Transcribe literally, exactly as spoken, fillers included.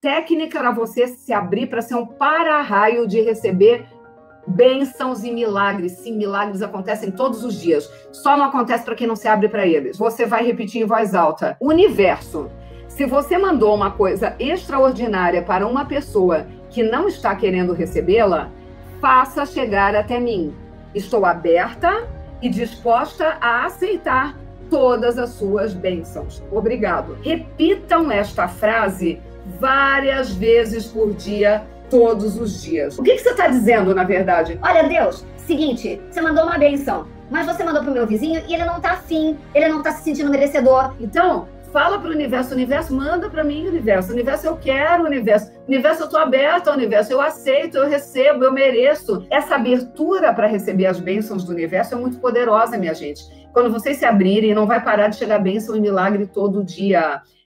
técnica para você se abrir para ser um para-raio de receber bênçãos e milagres. Sim, milagres acontecem todos os dias. Só não acontece para quem não se abre para eles. Você vai repetir em voz alta. Universo, se você mandou uma coisa extraordinária para uma pessoa que não está querendo recebê-la, faça chegar até mim. Estou aberta e disposta a aceitar todas as suas bênçãos. Obrigado. Repitam esta frase várias vezes por dia, todos os dias. O que, que você está dizendo, na verdade? Olha, Deus, seguinte, você mandou uma bênção, mas você mandou pro meu vizinho e ele não tá afim, ele não tá se sentindo merecedor. Então, fala pro universo, universo, manda para mim, universo. Universo, eu quero, universo. Universo, eu tô aberta ao universo, eu aceito, eu recebo, eu mereço. Essa abertura para receber as bênçãos do universo é muito poderosa, minha gente. Quando vocês se abrirem, não vai parar de chegar bênção e milagre todo dia.